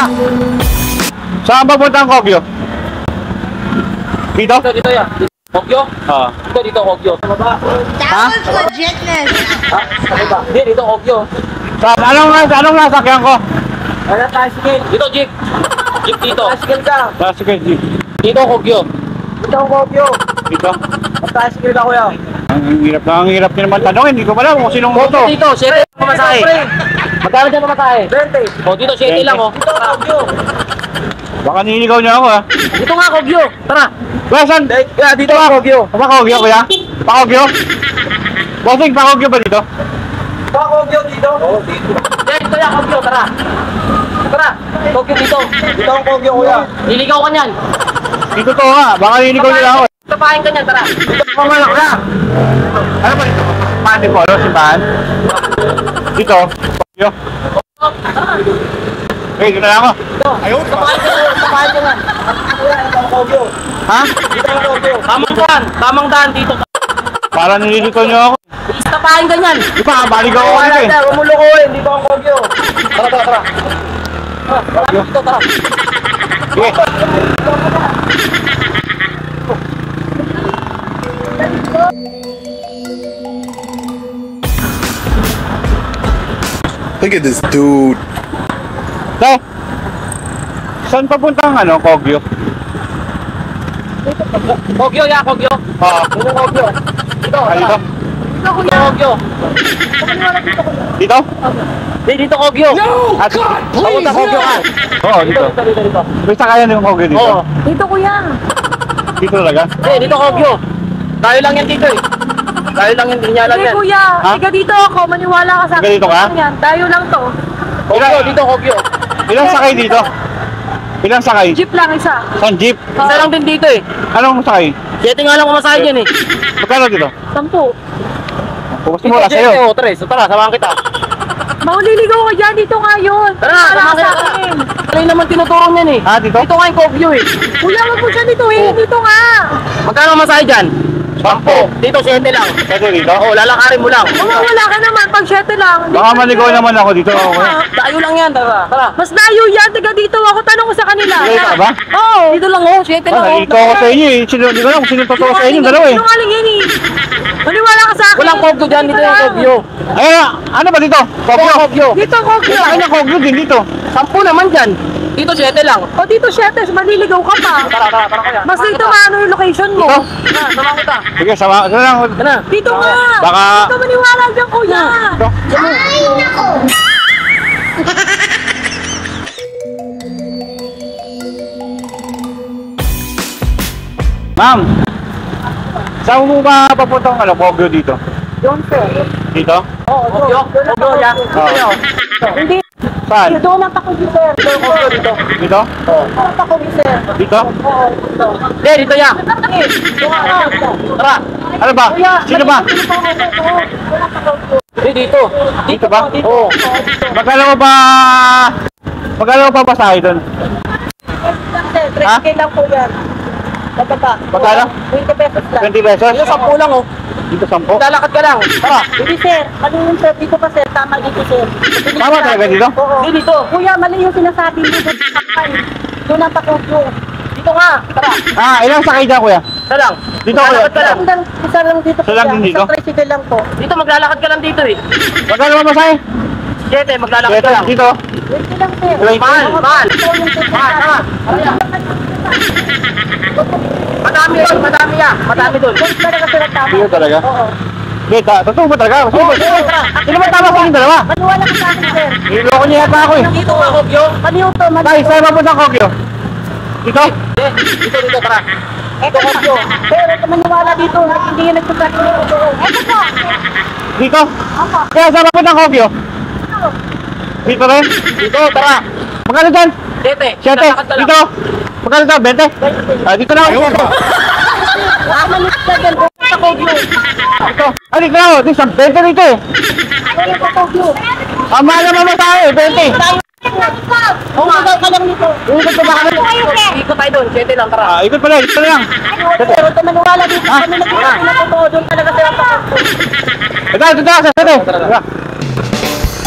Saan ba punta ang Kogyo? Dito? Dito yan. Kogyo? Oo. Dito Kogyo. Sa baba. That was legitness. Ha? Sa baba. Hindi, dito Kogyo. Anong nasakyan ko? Ano tayo, sige. Dito, jeep. Jeep dito. Tricycle ka. Tricycle jeep. Dito Kogyo. Dito Kogyo. Dito? Tricycle ka, kuya. Ang hirap din naman tanongin. Hindi ko pala kung sinong moto. Dito, 7 lang pamasahe. Magkano dyan pamasahe? 20. O, dito 7 lang, o. Dito Kogyo. Baka nililigaw niya ako, ha? Dito nga, Kogyo. Tara. Kuya, saan? Dito nga, Kogyo. Pa-Kogyo, kuya? Pa-Kogyo? Bossing, pa-Kogyo ba dito? Kogyo dito? Oo, dito. Dito yan, Kogyo. Tara. Tara. Kogyo dito. Dito ang Kogyo, kuya. Niligaw ka niyan. Dito to, ha? Baka nililigaw niya ako. Tapahin ka niyan, tara. Dito pumalak na. Ano ba dito? Paano ko? Ano? Simbahan? Dito? Kogyo? Okay, dito na ako. Ayun, tapahin ka niyan. Dito ang Kogyo. Ha? Dito ang Kogyo. Tamang daan dito. Para nililigaw niyo ako. Tapahin ka niyan. Di ba? Baligaw ako dito eh. Umulukuhin. Dito ang Kogyo. Tara, tara, tara. Tara, dito, tara. Sige. Look at this dude. So, saan papunta ang Kogyo? Kogyo, ya, Kogyo. Oo. Dito, Kogyo. Dito, Ah, dito? Dito, Kuya. Kogyo. Dito? Dito, Kogyo. At, Papunta Kogyo ka. Oo, dito. Dito. May sakayan yung Kogyo dito? Oo. Dito, kuya. Dito talaga? Dito, Kogyo. Tayo lang yan dito eh. Tayo lang yan, dinya lang Sige, yan. kuya. Ha? Tiga dito ako. Maniwala ka sa akin. Tiga dito ka? Yan. Tayo lang to. Kogyo, dito, Kogyo. Ilang sakay dito? Ilang sakay? Jeep lang, isa. Saan jeep? Isa lang din dito eh. Anong sakay? 7 nga lang kumasahin dyan eh. Magkano dito? 10. Gusto mo wala sa'yo. O, Tres. Tara, samahan kita. Mauliligaw ka dyan. Dito nga yun. Tara, Maniwala samahan ka sa kita. akin. Ano yung naman tinuturo niyan eh. Ah, dito? Dito nga yung Kogyo eh. Kuya, wag mo siya dito eh. Dito nga. Magkano kumasahin dyan? 10. Dito 7 lang. Pwede dito? Oo, lalakarin mo lang. Mawawala ka naman. Pag 7 lang. Baka maligaw naman ako dito. Okay. Tayo lang yan, tara. Tara. Mas layo yan. Tiga dito ako. Tanong ko sa kanila. Dito ka ba? Oo. Dito lang oh, 7 lang oh. Nalito ako sa inyo eh. Hindi ko alam kung sino totoo sa inyo. Dalawa eh. Sinungaling yan eh. Maniwala ka sa akin. Walang Kogyo dyan, dito yung Kogyo. Ayun, ano ba dito? Kogyo? Kogyo. Dito, Kogyo. Sa kanya Kogyo din dito. 10 naman dyan. Dito 7 lang. O dito, 7. Maliligaw ka pa. Tara kaya. Mas dito maano yung location mo. Dito? Tara, samahan kita. Sige, sama. Ito lang. Tara. Dito nga. Baka- Dito maniwala dyan, kuya. Ito. Ay, nako. Ma'am, saan mo ba papunta ang Kogyo dito? Doon, sir. Dito? Oo, Kogyo. Kogyo yan. Oo. Hindi. Saan? Doon ang tako sir. Dito yung Kogyo dito. Dito? Ang tako sir. Dito? Oo, dito. Hindi, dito yan. Tara. Ano ba? Sino ba? Hindi, dito. Dito ba? Oo. Magkano mo pa basahe doon? Ha? 3K lang po yan. Bababa. Magkano? 20 pesos lang. 20 pesos? Dito 10 lang oh. Dito 10. Lalakad ka lang. Tara. Hindi sir. Ano yung sir? Dito pa sir. Tama dito sir. Tama talaga dito? Oo. Hindi dito. Kuya, mali yung sinasabi mo. Doon ang tako ko. Dito nga. Tara. Ah, ilang sakay dyan kuya? Isa lang. Dito kuya? Lalakad ka lang. Isa lang dito. Isa lang din dito? Isang tricycle lang po. Dito maglalakad ka lang dito eh. Magkano mo basahe? 7, maglalakad ka lang. Dito? 20 lang sir. Mahal, mahal. Ito yung sir. Mahal. Madami doon, madami yan. Madami doon. Doon talaga sir ang tama. Dito talaga? Oo. Hindi, totoo ba talaga? Sino ba? Sino ba tama sa inyong dalawa? Maniwala ka sa akin sir. Niloko niya yata ako eh. Dito nga, Kogyo. Maniw to. Tay, saan papunta ang Kogyo? Dito? Dito, tara. Ito Kogyo. Pero ito maniwala dito. Hindi yan nagsasabi dito. Ito po. Dito? Opo. Kaya saan papunta ang Kogyo? Dito rin? Dito, tara. Magkano dyan? 7. 7? Dito? Magkano dyan? 20? Ah, dito na ako. Mamanit ka dyan. Sa Kogyo. Dito. Ah, dito na ako. Dito, 20 dito eh. Ano sa Kogyo? Ah, mahal naman tayo eh, 20. Umagal ka lang nito. Ikot pa ba kami? Ikot tayo doon, 7 lang, tara. Ah, ikot pala. Dito na lang. Pero ito maniwala dito. Kami nag-iisip na totoo. Doon talaga sila pa. Ito, sa 7.